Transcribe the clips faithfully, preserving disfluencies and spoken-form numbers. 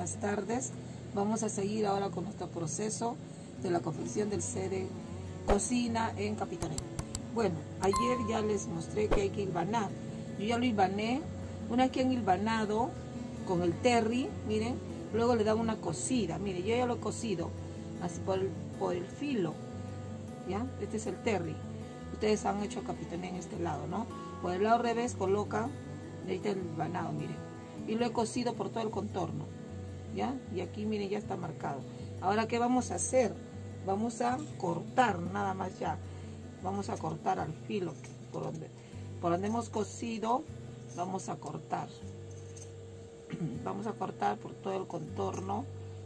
buenas tardes. Vamos a seguir ahora con nuestro proceso de la confección del C D Cocina en Capitoné. Bueno, ayer ya les mostré que hay que hilvanar. Yo ya lo hilvané. Una vez que han hilvanado con el terry, miren, luego le dan una cosida. Miren, yo ya lo he cosido así por el, por el filo. ¿Ya? Este es el terry. Ustedes han hecho Capitoné en este lado, ¿no? Por el lado revés colocan, ahí está el hilvanado, miren. Y lo he cosido por todo el contorno. ¿Ya? Y aquí, miren, ya está marcado. Ahora, ¿qué vamos a hacer? Vamos a cortar, nada más ya. Vamos a cortar al filo, por donde, por donde hemos cosido, vamos a cortar. Vamos a cortar por todo el contorno,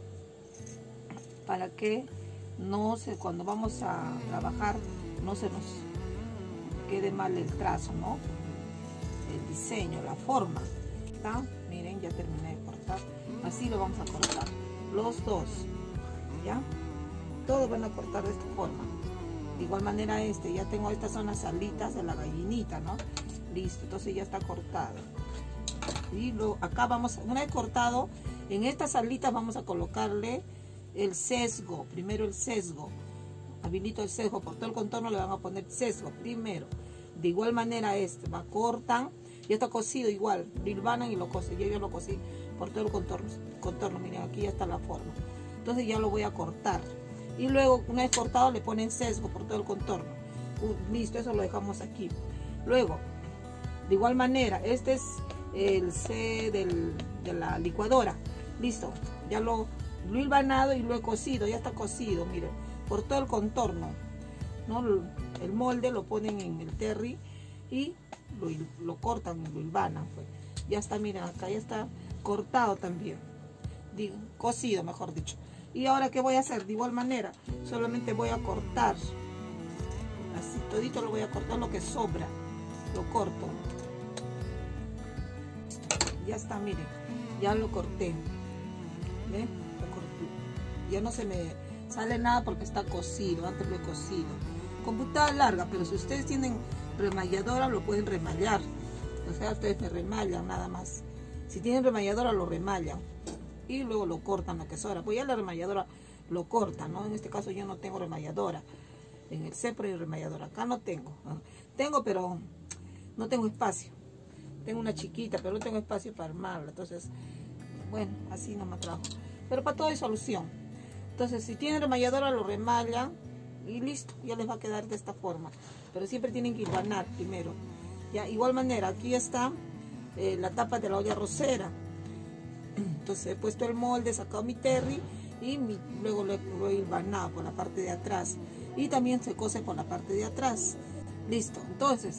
para que no se, cuando vamos a trabajar, no se nos quede mal el trazo, ¿no? El diseño, la forma. ¿Está? Miren, ya terminé de cortar. Así lo vamos a cortar. Los dos. ¿Ya? Todos van a cortar de esta forma. De igual manera este. Ya tengo, estas son las alitas de la gallinita, ¿no? Listo. Entonces ya está cortado. Y luego acá vamos, una vez cortado, en estas alitas vamos a colocarle el sesgo. Primero el sesgo. Habilito el sesgo. Por todo el contorno le van a poner sesgo primero. De igual manera este. Va, cortan. Ya está cosido igual. Lo hilvanan y lo cosen. Yo ya lo cosí por todo el contorno. contorno. Miren, aquí ya está la forma. Entonces ya lo voy a cortar. Y luego, una vez cortado, le ponen sesgo por todo el contorno. Uh, listo, eso lo dejamos aquí. Luego, de igual manera, este es el C del, de la licuadora. Listo, ya lo, lo he hilvanado y lo he cosido. Ya está cosido, miren, por todo el contorno, ¿no? El molde lo ponen en el terry y lo, lo cortan, lo hilvanan. Pues. Ya está, miren, acá ya está cortado también. Digo, cocido, mejor dicho. Y ahora, ¿qué voy a hacer? De igual manera, solamente voy a cortar. Así, todito lo voy a cortar, lo que sobra. Lo corto. Ya está, miren. Ya lo corté. ¿Ven? Lo corté. Ya no se me sale nada porque está cocido. Antes lo he cocido. Computadora larga, pero si ustedes tienen remalladora, lo pueden remallar. O sea, ustedes me remallan nada más. Si tienen remalladora, lo remallan. Y luego lo cortan lo que sobra. Pues ya la remalladora lo corta, ¿no? En este caso yo no tengo remalladora. En el Cepro hay remalladora. Acá no tengo. Tengo, pero no tengo espacio. Tengo una chiquita, pero no tengo espacio para armarla. Entonces, bueno, así no me trajo. Pero para todo hay solución. Entonces, si tienen remalladora, lo remallan. Y listo, ya les va a quedar de esta forma. Pero siempre tienen que hilvanar primero. Ya, igual manera, aquí está eh, la tapa de la olla arrocera. Entonces he puesto el molde, he sacado mi terry y mi, luego lo he, lo he hilvanado por la parte de atrás. Y también se cose por la parte de atrás. Listo, entonces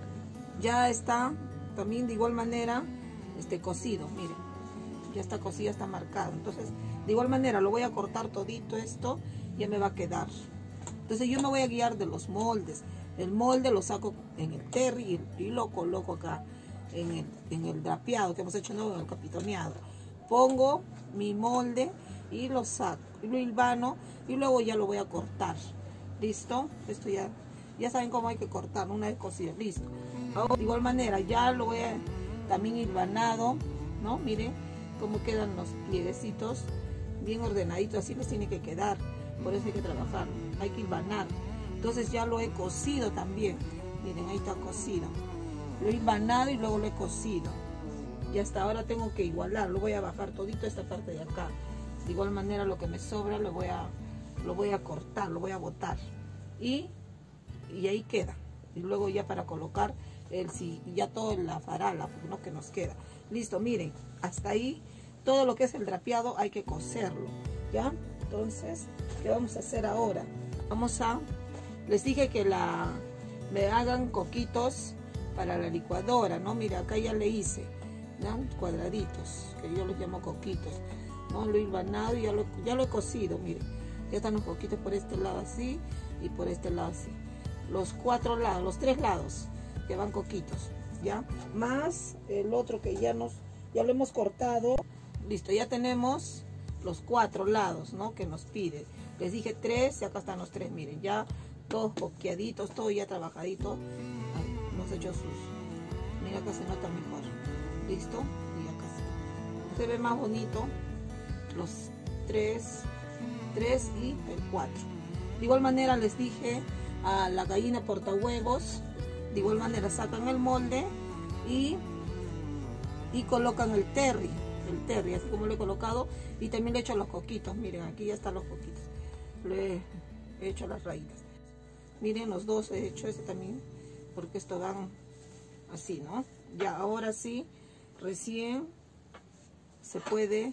ya está también de igual manera este cocido, miren. Ya está cocido, ya está marcado. Entonces de igual manera lo voy a cortar todito esto, ya me va a quedar. Entonces yo me voy a guiar de los moldes. El molde lo saco en el terry y, y lo coloco acá en el, en el drapeado que hemos hecho, no, en el capitoneado. Pongo mi molde y lo saco, y lo hilvano y luego ya lo voy a cortar. ¿Listo? Esto ya, ya saben cómo hay que cortar una vez cocido. Listo. Ahora, de igual manera, ya lo voy a también hilvanado, ¿no? Miren cómo quedan los plieguecitos, bien ordenaditos, así les tiene que quedar. Por eso hay que trabajar, hay que hilvanar. Entonces ya lo he cocido también. Miren, ahí está cocido. Lo he hilvanado y luego lo he cocido. Y hasta ahora tengo que igualar, lo voy a bajar todito esta parte de acá. De igual manera lo que me sobra lo voy a, lo voy a cortar, lo voy a botar. Y, y ahí queda. Y luego ya para colocar el si ya todo en la farala, ¿no? Que nos queda. Listo, miren, hasta ahí todo lo que es el drapeado hay que coserlo. ¿Ya? Entonces, ¿qué vamos a hacer ahora? Vamos a, les dije que la me hagan coquitos para la licuadora, ¿no? Mira, acá ya le hice. ¿No? Cuadraditos, que yo los llamo coquitos, ¿no? Lo he hilvanado y ya lo, ya lo he cocido, miren, ya están los coquitos por este lado así y por este lado así, los cuatro lados, los tres lados que van coquitos, ya, más el otro que ya nos, ya lo hemos cortado, listo, ya tenemos los cuatro lados, ¿no? Que nos pide, les dije tres y acá están los tres, miren, ya todos coqueaditos, todo ya trabajadito, hemos hecho sus, mira acá se nota mejor. Listo, y acá sí. Se ve más bonito los tres, tres y el cuatro. De igual manera les dije a la gallina portahuevos, de igual manera sacan el molde y, y colocan el terry, el terry, así como lo he colocado, y también le he hecho los coquitos. Miren, aquí ya están los coquitos, le he hecho las raíces. Miren, los dos he hecho este también, porque esto van así, ¿no? Ya, ahora sí, recién se puede,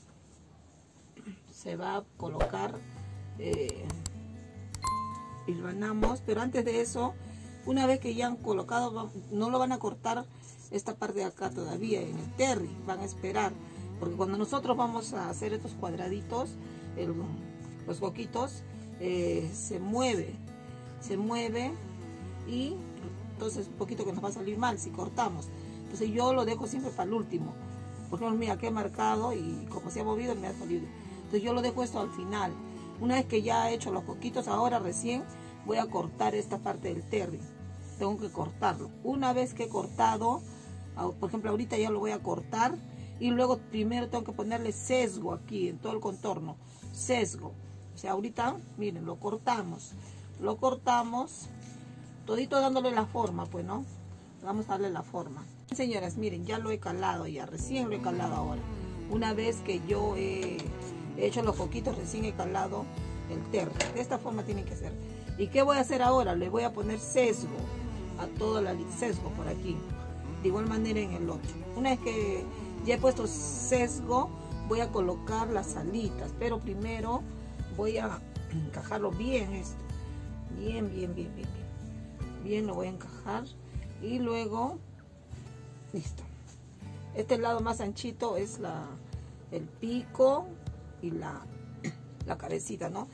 se va a colocar, eh, hilvanamos, pero antes de eso, una vez que ya han colocado, no lo van a cortar esta parte de acá todavía en el terry, van a esperar, porque cuando nosotros vamos a hacer estos cuadraditos, el, los coquitos, eh, se mueve, se mueve y entonces un poquito que nos va a salir mal si cortamos. Entonces yo lo dejo siempre para el último, porque mira que he marcado y como se ha movido me ha salido. Entonces yo lo dejo esto al final. Una vez que ya he hecho los coquitos, ahora recién voy a cortar esta parte del terry. Tengo que cortarlo. Una vez que he cortado, por ejemplo ahorita ya lo voy a cortar, y luego primero tengo que ponerle sesgo aquí en todo el contorno, sesgo. O sea, ahorita miren, lo cortamos, lo cortamos, todito dándole la forma, pues, ¿no? Vamos a darle la forma. Señoras, miren, ya lo he calado, ya recién lo he calado ahora. Una vez que yo he he hecho los coquitos, recién he calado el terry. De esta forma tiene que ser. ¿Y qué voy a hacer ahora? Le voy a poner sesgo a todo el sesgo por aquí. De igual manera en el otro. Una vez que ya he puesto sesgo, voy a colocar las alitas. Pero primero voy a encajarlo bien esto. Bien, bien, bien, bien, bien. Bien, lo voy a encajar. Y luego, listo. Este lado más anchito es la, el pico y la, la cabecita, ¿no?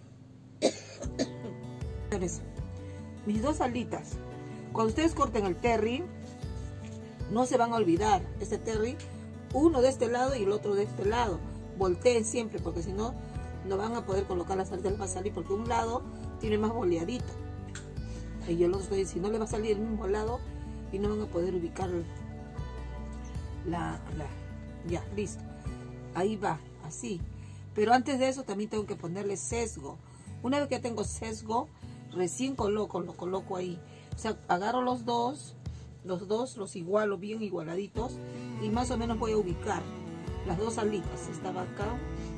Mis dos alitas, cuando ustedes corten el terry, no se van a olvidar este terry, uno de este lado y el otro de este lado. Volteen siempre, porque si no, no van a poder colocar las alitas, les va a salir, porque un lado tiene más boleadito. Y yo los estoy diciendo, no le va a salir el mismo lado y no van a poder ubicar la, la ya, listo. Ahí va, así. Pero antes de eso también tengo que ponerle sesgo. Una vez que tengo sesgo, recién coloco, lo coloco ahí. O sea, agarro los dos, los dos los igualo bien igualaditos y más o menos voy a ubicar las dos alitas. Esta va acá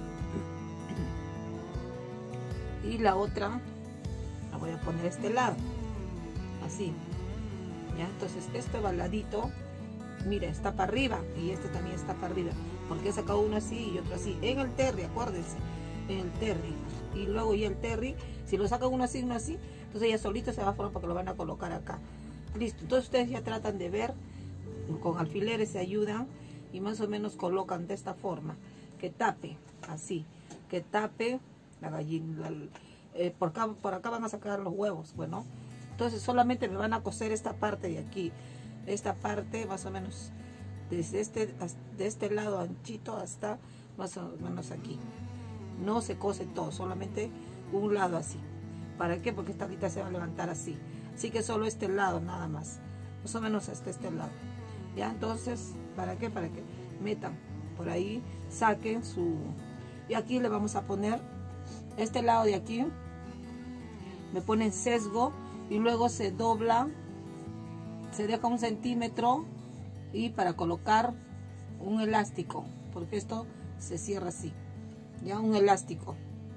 y la otra la voy a poner a este lado, así. Ya, entonces este va al ladito. Mira, está para arriba y este también está para arriba, porque he sacado uno así y otro así en el terry, acuérdense, en el terry. Y luego ya el terry, si lo sacan uno así, uno así, entonces ya solito se va a formar porque lo van a colocar acá. Listo, entonces ustedes ya tratan de ver, con alfileres se ayudan y más o menos colocan de esta forma, que tape, así, que tape la gallina. La, eh, por, acá, por acá van a sacar los huevos, bueno, entonces solamente me van a coser esta parte de aquí. Esta parte más o menos desde este, de este lado anchito hasta más o menos aquí. No se cose todo, solamente un lado así. ¿Para qué? Porque esta alita se va a levantar así. Así que solo este lado nada más. Más o menos hasta este lado. Ya, entonces, ¿para qué? Para que metan por ahí, saquen su... Y aquí le vamos a poner este lado de aquí. Me ponen sesgo y luego se dobla. Se deja un centímetro y para colocar un elástico, porque esto se cierra así, ya un elástico.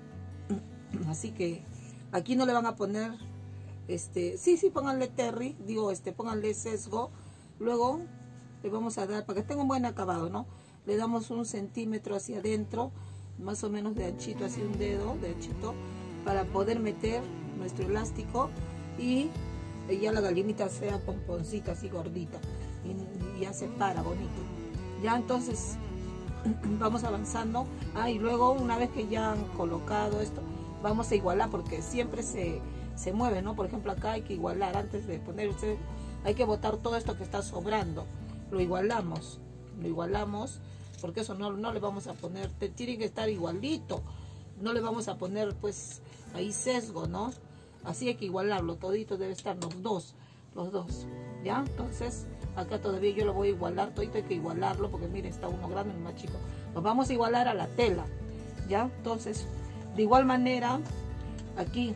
Así que aquí no le van a poner, este, sí, sí, pónganle terry, digo, este, pónganle sesgo. Luego le vamos a dar, para que tenga un buen acabado, ¿no? Le damos un centímetro hacia adentro, más o menos de anchito, así un dedo de anchito, para poder meter nuestro elástico y ya la gallinita sea pomponcita, así gordita, y, y ya se para bonito. Ya entonces vamos avanzando. Ah, y luego una vez que ya han colocado esto, vamos a igualar, porque siempre se, se mueve, ¿no? Por ejemplo, acá hay que igualar, antes de poner usted, hay que botar todo esto que está sobrando. Lo igualamos, lo igualamos, porque eso no, no le vamos a poner, tiene que estar igualito. No le vamos a poner, pues, ahí sesgo, ¿no? Así hay que igualarlo, todito debe estar los dos, los dos, ¿ya? Entonces, acá todavía yo lo voy a igualar, todito hay que igualarlo, porque miren, está uno grande y uno más chico. Lo vamos a igualar a la tela, ¿ya? Entonces, de igual manera, aquí,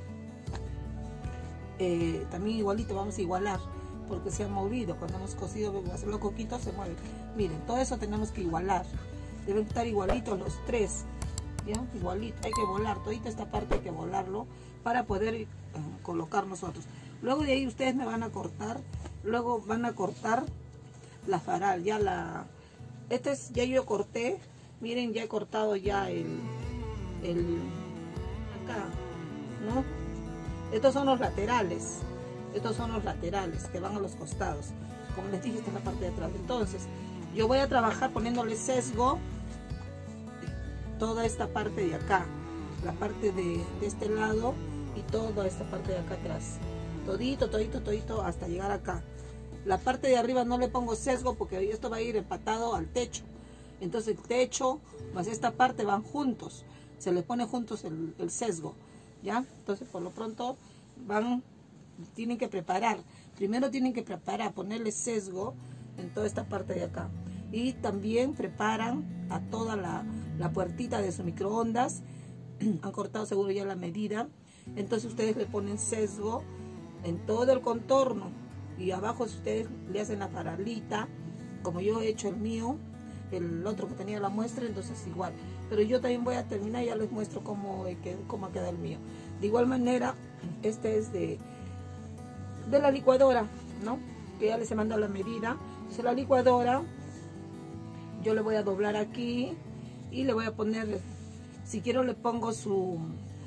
eh, también igualito vamos a igualar, porque se ha movido. Cuando hemos cosido, hacer los coquitos, se mueve. Miren, todo eso tenemos que igualar. Deben estar igualitos los tres, ¿ya? Igualito, hay que volar, todita esta parte hay que volarlo para poder eh, colocar nosotros. Luego de ahí ustedes me van a cortar, luego van a cortar la faral, ya la... Este es, ya yo corté, miren, ya he cortado ya el... el acá, ¿no? Estos son los laterales, estos son los laterales que van a los costados. Como les dije, esta es la parte de atrás. Entonces, yo voy a trabajar poniéndole sesgo toda esta parte de acá, la parte de, de este lado y toda esta parte de acá atrás. Todito, todito, todito hasta llegar acá. La parte de arriba no le pongo sesgo porque esto va a ir empatado al techo. Entonces el techo más esta parte van juntos. Se les pone juntos el, el sesgo, ¿ya? Entonces por lo pronto van, tienen que preparar. Primero tienen que preparar, ponerle sesgo en toda esta parte de acá. Y también preparan a toda la, la puertita de su microondas. Han cortado seguro ya la medida. Entonces ustedes le ponen sesgo en todo el contorno. Y abajo si ustedes le hacen la faralita, como yo he hecho el mío, el otro que tenía la muestra, entonces igual. Pero yo también voy a terminar y ya les muestro cómo, cómo queda el mío. De igual manera, este es de, de la licuadora, ¿no? Que ya les he mandado la medida. Entonces la licuadora, yo le voy a doblar aquí y le voy a poner, si quiero le pongo su...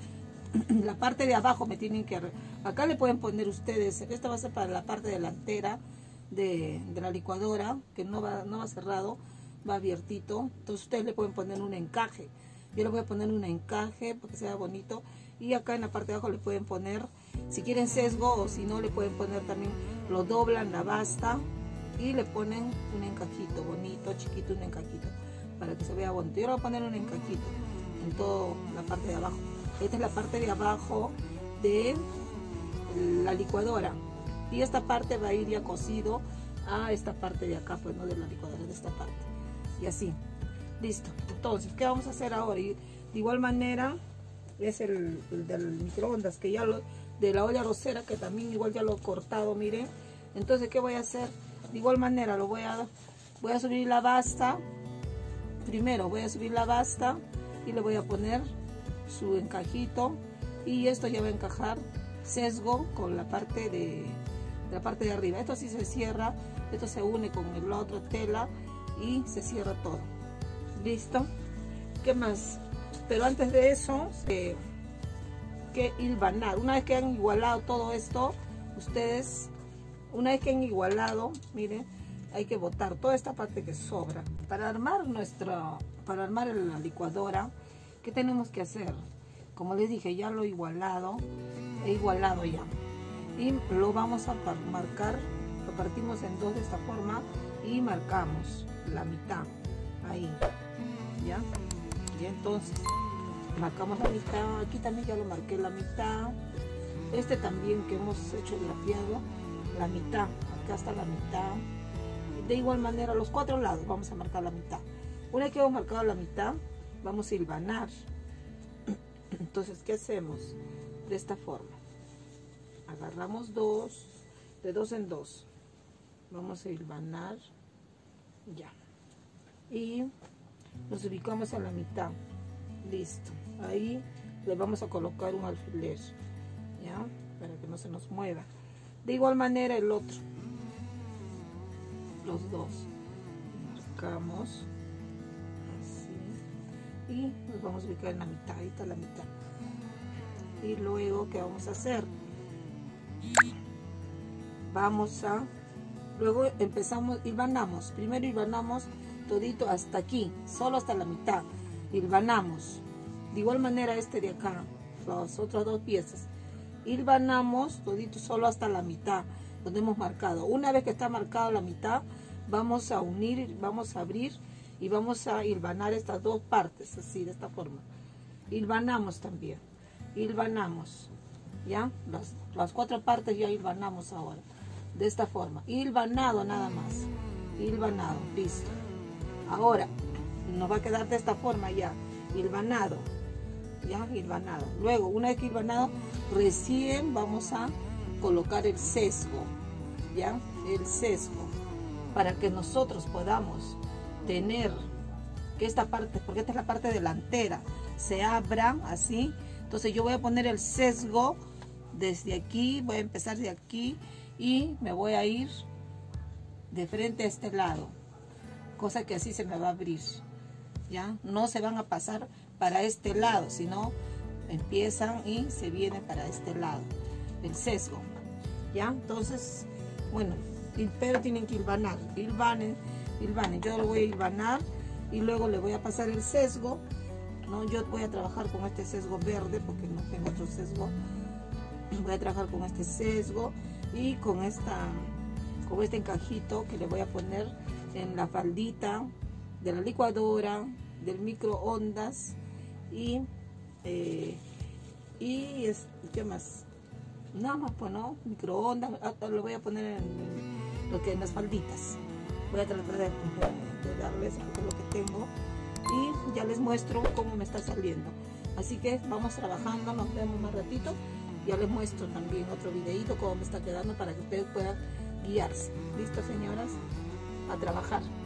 la parte de abajo me tienen que... Acá le pueden poner ustedes, esta va a ser para la parte delantera de, de la licuadora, que no va, no va cerrado, va abiertito. Entonces ustedes le pueden poner un encaje. Yo le voy a poner un encaje para que sea bonito. Y acá en la parte de abajo le pueden poner, si quieren sesgo o si no le pueden poner también, lo doblan la basta y le ponen un encajito bonito, chiquito, un encajito, para que se vea bonito. Yo le voy a poner un encajito en toda la parte de abajo. Esta es la parte de abajo de la licuadora. Y esta parte va a ir ya cosido a esta parte de acá, pues no de la licuadora, de esta parte. Y así. Listo. Entonces, ¿qué vamos a hacer ahora? Y de igual manera, es el, el del microondas, que ya lo, de la olla arrocera, que también igual ya lo he cortado, miren. Entonces, ¿qué voy a hacer? De igual manera, lo voy a, voy a subir la basta. Primero voy a subir la basta y le voy a poner su encajito, y esto ya va a encajar sesgo con la parte de, de la parte de arriba. Esto sí se cierra, esto se une con la otra tela y se cierra todo. Listo. ¿Qué más? Pero antes de eso, eh, que hilvanar. Una vez que han igualado todo esto, ustedes, una vez que han igualado, miren, hay que botar toda esta parte que sobra. Para armar nuestra, para armar la licuadora, ¿qué tenemos que hacer? Como les dije, ya lo he igualado, he igualado ya. Y lo vamos a marcar, lo partimos en dos de esta forma y marcamos la mitad, ahí, ¿ya? Y entonces, marcamos la mitad, aquí también ya lo marqué la mitad. Este también que hemos hecho el lapiado, la mitad, acá está la mitad. De igual manera, los cuatro lados vamos a marcar la mitad. Una vez que hemos marcado la mitad, vamos a hilvanar. Entonces, ¿qué hacemos? De esta forma. Agarramos dos, de dos en dos. Vamos a hilvanar. Ya. Y nos ubicamos a la mitad. Listo. Ahí le vamos a colocar un alfiler. ¿Ya? Para que no se nos mueva. De igual manera el otro. Los dos. Marcamos. Y nos vamos a ubicar en la mitad, ahí está la mitad. Y luego, ¿qué vamos a hacer? Vamos a, luego empezamos, hilvanamos, primero hilvanamos todito hasta aquí, solo hasta la mitad, hilvanamos. De igual manera este de acá, las otras dos piezas, hilvanamos todito solo hasta la mitad, donde hemos marcado. Una vez que está marcada la mitad, vamos a unir, vamos a abrir, y vamos a hilvanar estas dos partes, así, de esta forma. Hilvanamos también. Hilvanamos. ¿Ya? Las, las cuatro partes ya hilvanamos ahora. De esta forma. Hilvanado nada más. Hilvanado. Listo. Ahora, nos va a quedar de esta forma ya, hilvanado, ya hilvanado. Luego, una vez que hilvanado, recién vamos a colocar el sesgo, ya, el sesgo, para que nosotros podamos tener que esta parte, porque esta es la parte delantera, se abra así. Entonces yo voy a poner el sesgo desde aquí, voy a empezar de aquí y me voy a ir de frente a este lado, cosa que así se me va a abrir, ya, no se van a pasar para este lado, sino empiezan y se vienen para este lado, el sesgo, ya. Entonces, bueno, pero tienen que hilvanar, hilvanen, hilvanen, yo lo voy a hilvanar y luego le voy a pasar el sesgo, ¿no? Yo voy a trabajar con este sesgo verde porque no tengo otro sesgo, voy a trabajar con este sesgo y con esta con este encajito que le voy a poner en la faldita de la licuadora, del microondas y eh, y es, ¿qué más? Nada más, pues, no, microondas, hasta lo voy a poner en, en, lo que, en las falditas. Voy a tratar de, de, de darles algo lo que tengo y ya les muestro cómo me está saliendo. Así que vamos trabajando, nos vemos más ratito. Ya les muestro también otro videito cómo me está quedando para que ustedes puedan guiarse. ¿Listo, señoras? A trabajar.